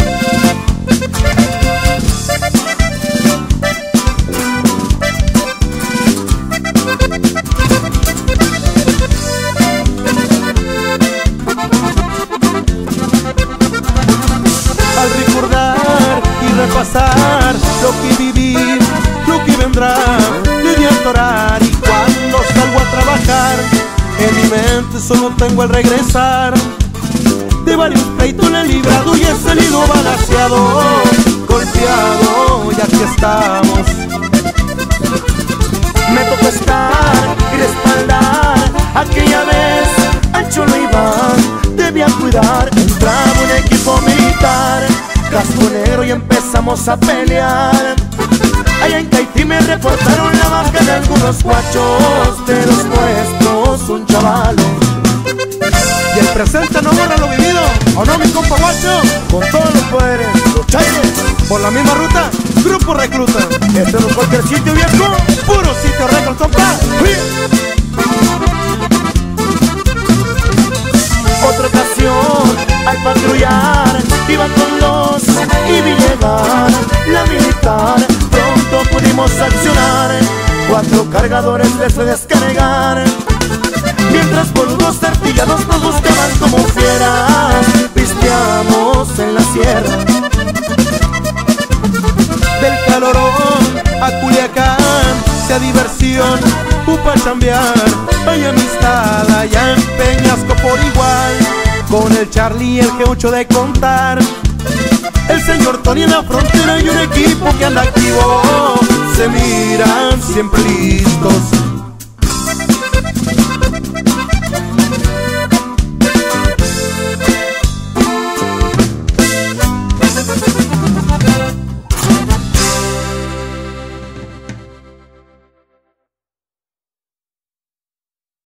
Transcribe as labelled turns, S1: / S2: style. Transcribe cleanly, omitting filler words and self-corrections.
S1: Al recordar y repasar lo que viví, lo que vendrá, de atorar. Y cuando salgo a trabajar, en mi mente solo tengo el regresar de varios pleitos le he librado y he salido balanceado, golpeado, y aquí estamos. Me tocó estar y respaldar aquella vez al Cholo Iván, debía cuidar. Entraba un equipo militar, casco negro, y empezamos a pelear. Allá en Caití me reportaron la baja de algunos guachos, de los nuestros un chavalo. Y el presente no borra lo vivido, ¿o no, mi compa guacho? Con todos los poderes, los chaires, por la misma ruta, Grupo Recluta. Este no es cualquier sitio, viejo, puro sitio récord, compa. Otra ocasión, al patrullar, iba con los y vi llegar la militar. Pronto pudimos accionar, 4 cargadores les fue descargar. Mientras boludos artillados nos buscaban como fieras, pisteamos en la sierra. Del Calorón a Culiacán, sea diversión, upa chambear. Hay amistad allá en Peñasco por igual, con el Charlie y el G8 de contar. El señor Tony en la frontera y un equipo que anda activo, se miran siempre listos.